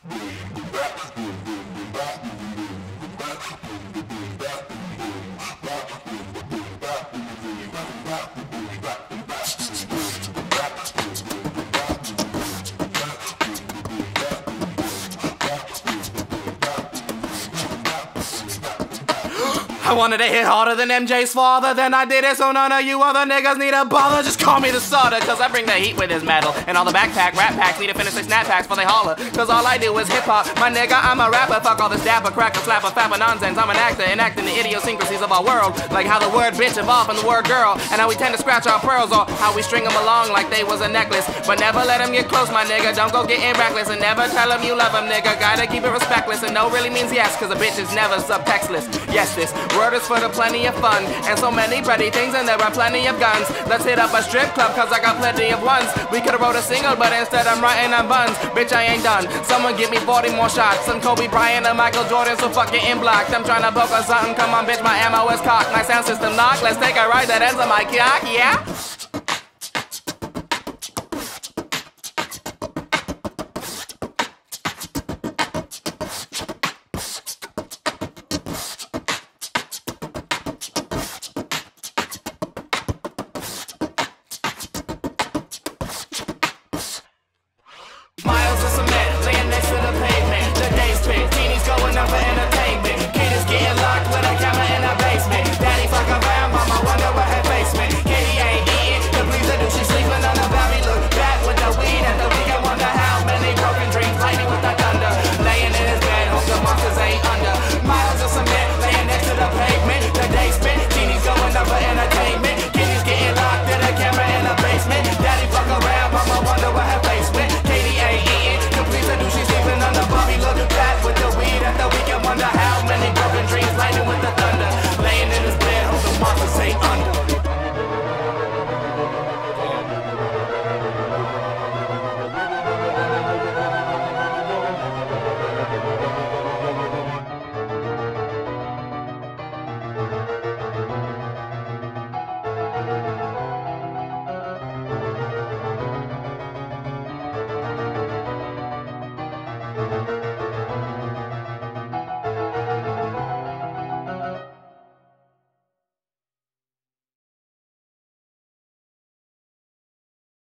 I wanted to hit harder than MJ's father, then I did it, so none of you other niggas need to bother. Just call me the starter, cause I bring the heat with this metal. And all the backpack rap packs need to finish their snap packs before they holler. Cause all I do is hip hop, my nigga, I'm a rapper. Fuck all this dapper, cracker, slapper, fapper nonsense. I'm an actor, enacting the idiosyncrasies of our world. Like how the word bitch evolved from the word girl, and how we tend to scratch our pearls, or how we string them along like they was a necklace. But never let them get close, my nigga, don't go getting reckless. And never tell them you love them, nigga, gotta keep it respectless. And no really means yes, cause a bitch is never subtextless. Yes, this word is for the plenty of fun, and so many pretty things, and there are plenty of guns. Let's hit up a strip club, cause I got plenty of ones. We could've wrote a single, but instead I'm writing on buns. Bitch, I ain't done. Someone give me 40 more shots. Some Kobe Bryant and Michael Jordan, so fuck it in blocked. I'm trying to poke or something, come on bitch, my ammo is cocked. My sound system knock, let's take a ride that ends on my cock, yeah?